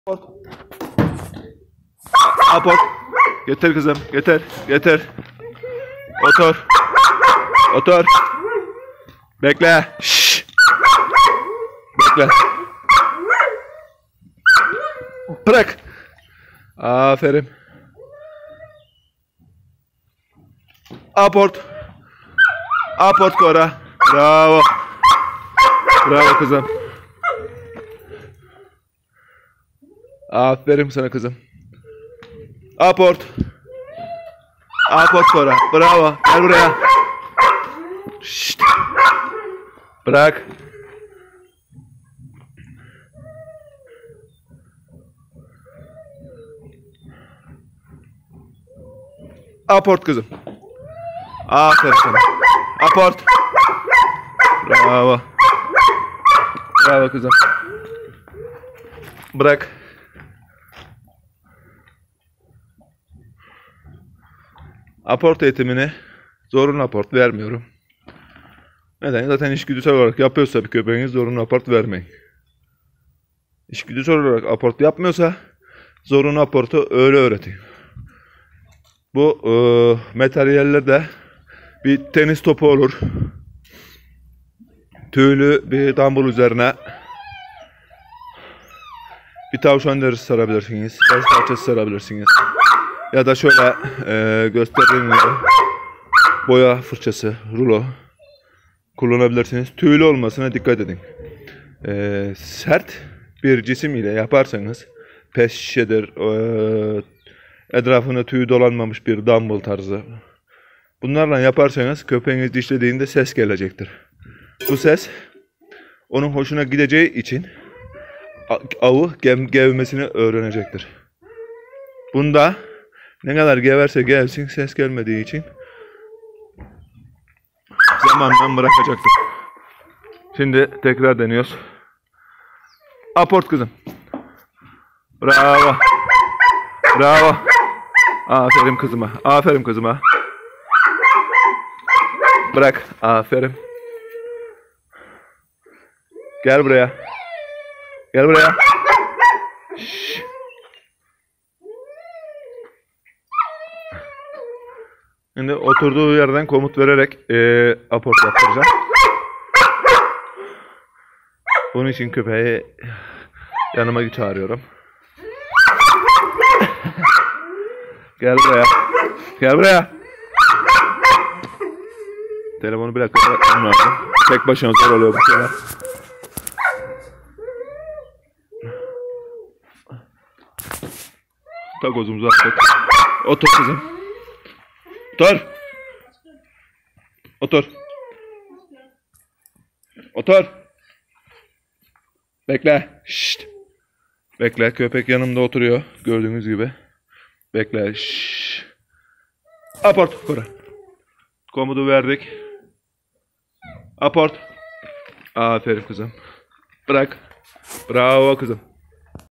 Aport. Getir kızım. Getir. Getir. Otur. Otur. Bekle. Şşş. Bekle. Bırak. Aferin. Aport. Aport Kora. Bravo. Bravo kızım. Aferin sana kızım. Aport. Aport Kora. Bravo. Gel buraya. Şşt. Bırak. Aport kızım. Aferin sana. Aport. Bravo. Bravo kızım. Bırak. Aport eğitimini zorunlu aport vermiyorum. Neden? Zaten içgüdüsel olarak yapıyorsa bir köpeğiniz zorunlu aport vermeyin. İçgüdüsel olarak aport yapmıyorsa zorunlu aportu öyle öğretin. Bu materyallerde bir tenis topu olur. Tüylü bir dumbbell üzerine bir tavşan derisi sarabilirsiniz. Bez parçası sarabilirsiniz. Ya da şöyle gösterdiğim gibi boya fırçası, rulo kullanabilirsiniz. Tüylü olmasına dikkat edin. Sert bir cisim ile yaparsanız pet şişedir, etrafına tüy dolanmamış bir dumbbell tarzı. Bunlarla yaparsanız köpeğiniz dişlediğinde ses gelecektir. Bu ses onun hoşuna gideceği için avı gevmesini öğrenecektir. Bunda ne kadar geverse gelsin ses gelmediği için zamanla bırakacaktır. Şimdi tekrar deniyoruz. Aport kızım. Bravo. Bravo. Aferin kızıma. Aferin kızıma. Bırak. Aferin. Gel buraya. Gel buraya. Şşş. Şimdi oturduğu yerden komut vererek aport yaptıracağım. Bunun için köpeği yanıma çağırıyorum. Gel buraya. Gel buraya. Telefonu bir dakika bırakmam lazım. Tek başına zor oluyor bu şeyler. Takozumuzu attık. Otur kızım. Otur. Otur. Otur. Bekle. Şşt. Bekle. Köpek yanımda oturuyor. Gördüğünüz gibi. Bekle. Şşt. Aport. Kora. Komutu verdik. Aport. Aferin kızım. Bırak. Bravo kızım.